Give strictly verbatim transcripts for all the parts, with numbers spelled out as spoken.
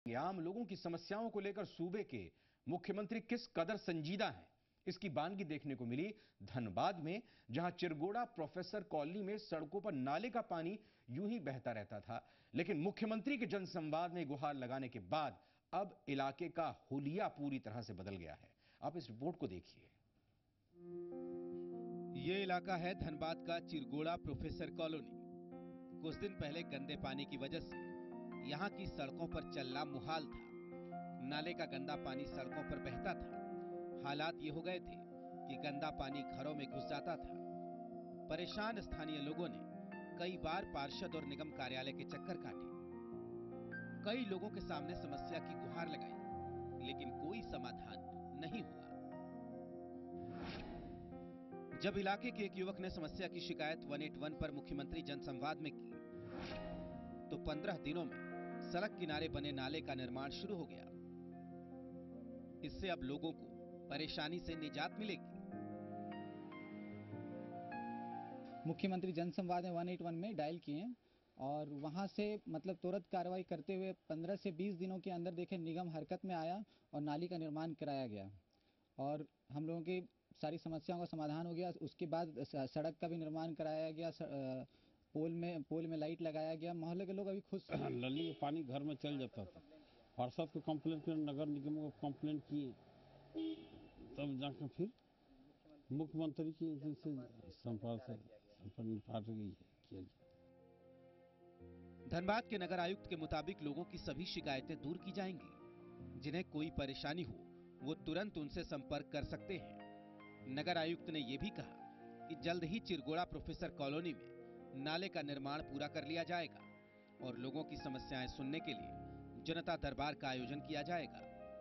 आम लोगों की समस्याओं को लेकर सूबे के मुख्यमंत्री किस कदर संजीदा हैं, इसकी बानगी देखने को मिली धनबाद में, जहां चिरगोड़ा प्रोफेसर कॉलोनी में सड़कों पर नाले का पानी यूं ही बहता रहता था। लेकिन मुख्यमंत्री के जनसंवाद में गुहार लगाने के बाद अब इलाके का हुलिया पूरी तरह से बदल गया है। आप इस रिपोर्ट को देखिए। ये इलाका है धनबाद का चिरगोड़ा प्रोफेसर कॉलोनी। कुछ दिन पहले गंदे पानी की वजह से यहाँ की सड़कों पर चलना मुहाल था। नाले का गंदा पानी सड़कों पर बहता था। हालात ये हो गए थे कि गंदा पानी घरों में घुस जाता था। परेशान स्थानीय लोगों ने कई बार पार्षद और निगम कार्यालय के चक्कर काटे। कई लोगों के सामने समस्या की गुहार लगाई, लेकिन कोई समाधान नहीं हुआ। जब इलाके के एक युवक ने समस्या की शिकायत एक सौ इक्यासी पर मुख्यमंत्री जनसंवाद में की, तो पंद्रह दिनों में सड़क किनारे बने नाले का निर्माण शुरू हो गया। इससे अब लोगों को परेशानी से निजात मिलेगी। मुख्यमंत्री जनसंवाद में एक सौ इक्यासी में डायल किए और वहां से मतलब तुरंत कार्रवाई करते हुए पंद्रह से बीस दिनों के अंदर देखे निगम हरकत में आया और नाली का निर्माण कराया गया और हम लोगों की सारी समस्याओं का समाधान हो गया। उसके बाद सड़क का भी निर्माण कराया गया, पोल में पोल में लाइट लगाया गया। मोहल्ले के लोग अभी खुश हैं। नली का पानी घर में चल जाता था। पार्षद को कंप्लेन किया, नगर निगम को कंप्लेन किए, तब जाकर फिर मुख्यमंत्री की संपर्क से संपर्क गई है किया गया। धनबाद के नगर आयुक्त के मुताबिक लोगों की सभी शिकायतें दूर की जाएंगी। जिन्हें कोई परेशानी हो वो तुरंत उनसे संपर्क कर सकते हैं। नगर आयुक्त ने यह भी कहा कि जल्द ही चिरगोड़ा प्रोफेसर कॉलोनी में नाले का निर्माण पूरा कर लिया जाएगा और लोगों की समस्याएं सुनने के लिए जनता दरबार का आयोजन किया जाएगा।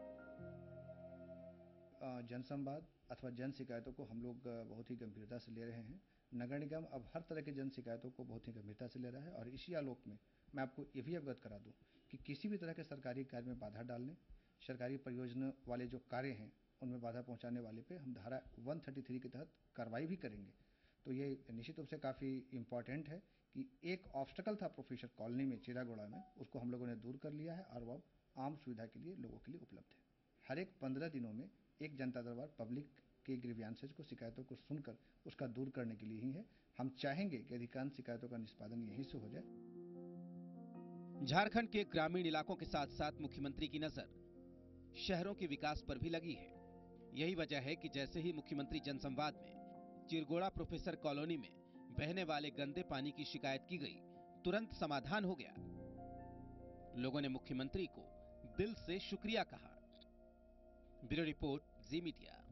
जनसंवाद अथवा जन शिकायतों को हम लोग बहुत ही गंभीरता से ले रहे हैं। नगर निगम अब हर तरह के जन शिकायतों को बहुत ही गंभीरता से ले रहा है और इसी आलोक में मैं आपको ये भी अवगत करा दूं कि किसी भी तरह के सरकारी कार्य में बाधा डालने, सरकारी परियोजना वाले जो कार्य हैं उनमें बाधा पहुंचाने वाले पे हम धारा एक सौ तैंतीस के तहत कार्रवाई भी करेंगे। तो ये निश्चित रूप से काफ़ी इम्पॉर्टेंट है कि एक ऑब्स्टेकल था प्रोफेसर कॉलोनी में, चिरागोड़ा में, उसको हम लोगों ने दूर कर लिया है और वो आम सुविधा के लिए लोगों के लिए उपलब्ध है। हर एक पंद्रह दिनों में एक जनता दरबार पब्लिक के ग्रीवियंसेस को, शिकायतों को सुनकर उसका दूर करने के लिए ही है। हम चाहेंगे कि अधिकांश शिकायतों का निष्पादन यहीं से हो जाए। झारखंड के ग्रामीण इलाकों के साथ साथ मुख्यमंत्री की नजर शहरों के विकास पर भी लगी है। यही वजह है कि जैसे ही मुख्यमंत्री जनसंवाद में चिरगोड़ा प्रोफेसर कॉलोनी में बहने वाले गंदे पानी की शिकायत की गई, तुरंत समाधान हो गया। लोगों ने मुख्यमंत्री को दिल से शुक्रिया कहा। Bureau report, Zee media.